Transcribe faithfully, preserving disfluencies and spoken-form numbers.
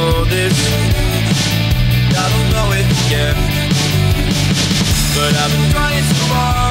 know this. I don't know it yet, but I've been trying too hard